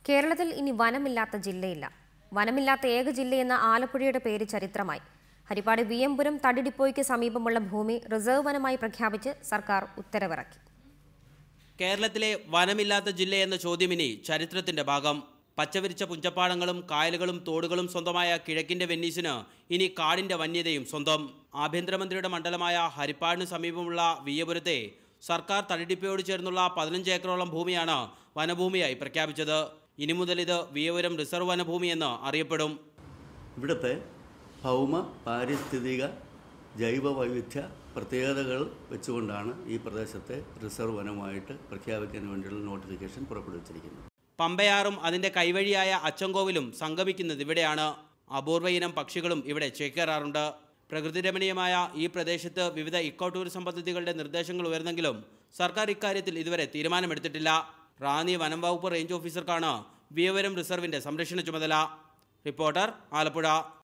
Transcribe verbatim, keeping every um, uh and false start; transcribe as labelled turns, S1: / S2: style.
S1: കേരളത്തിൽ ഇനി വനമില്ലാത്ത ജില്ലയില്ല. വനമില്ലാത്ത ഏക ജില്ലയെന്ന ആലപ്പുഴയുടെ പേര് ചരിത്രമായി. ഹരിപ്പാട് വിയമ്പുരം തടി ഡിപ്പോയ്ക്ക് സമീപമുള്ള ഭൂമി റിസർവ് വനമായി പ്രഖ്യാപിച്ച് സർക്കാർ ഉത്തരവിറക്കി.
S2: കേരളത്തിലെ വനമില്ലാത്ത ജില്ലയെന്ന ചോദ്യം ഇനി ചരിത്രത്തിന്റെ ഭാഗം. പച്ചവിരിച്ച പുഞ്ചപ്പാടങ്ങളും കായലുകളും തോടുകളും സ്വന്തമായ കിഴക്കിന്റെ വെന്നീസിന് ഇനി കാടിന്റെ വന്യതയും സ്വന്തം. ആഭ്യന്തരമന്ത്രിയുടെ മണ്ഡലമായ ഹരിപ്പാടിന് സമീപമുള്ള വിയപുരത്തെ സർക്കാർ തടിഡിപ്പോയോട് ചേർന്നുള്ള പതിനഞ്ച് ഏക്കറോളം ഭൂമിയാണ് വനഭൂമിയായി പ്രഖ്യാപിച്ചത്. ഇനി മുതൽ ഇത് വിയപുരം റിസർവ് വനഭൂമി എന്ന് അറിയപ്പെടും.
S3: ഇവിടുത്തെ ഭൗമ പാരിസ്ഥിതിക ജൈവ വൈവിധ്യ പ്രത്യേകതകൾ വെച്ചുകൊണ്ടാണ് ഈ പ്രദേശത്തെ റിസർവ് വനമായിട്ട് പ്രഖ്യാപിക്കാൻ വേണ്ടിയുള്ള നോട്ടിഫിക്കേഷൻ പുറപ്പെടുവിച്ചിരിക്കുന്നത്.
S2: പമ്പയാറും അതിൻ്റെ കൈവഴിയായ അച്ചൻകോവിലും സംഗമിക്കുന്നത് ഇവിടെയാണ്. അപൂർവ ഇനം പക്ഷികളും ഇവിടെ ചേക്കേറാറുണ്ട്. പ്രകൃതിരമണീയമായ ഈ പ്രദേശത്ത് വിവിധ ഇക്കോ ടൂറിസം പദ്ധതികളുടെ നിർദ്ദേശങ്ങൾ ഉയർന്നെങ്കിലും സർക്കാർ ഇക്കാര്യത്തിൽ ഇതുവരെ തീരുമാനമെടുത്തിട്ടില്ല. റാന്നി വനം വകുപ്പ് റേഞ്ച് ഓഫീസർക്കാണ് വിയപുരം റിസർവിൻ്റെ സംരക്ഷണ ചുമതല. റിപ്പോർട്ടർ, ആലപ്പുഴ.